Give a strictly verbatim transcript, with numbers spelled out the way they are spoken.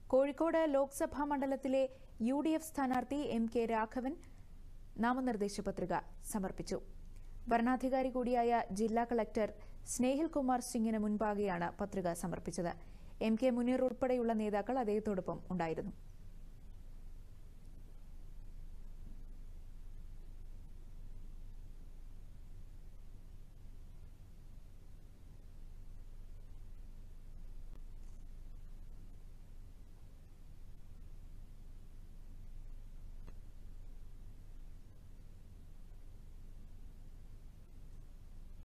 കോഴിക്കോട് ലോക്സഭാ മണ്ഡലത്തിലെ U D F സ്ഥാനാർത്ഥി M K Raghavan നാമനിർദ്ദേശ പത്രിക സമർപ്പിച്ചു. വരണാധികാരി കൂടിയായ ജില്ലാ കളക്ടർ സ്നേഹിൽ കുമാർ സിംഗിന് മുൻപാകെയാണ് പത്രിക സമർപ്പിച്ചത്. എം കെ മുനീർ ഉൾപ്പെടെയുള്ള നേതാക്കൾ അദ്ദേഹത്തോടൊപ്പം ഉണ്ടായിരുന്നു.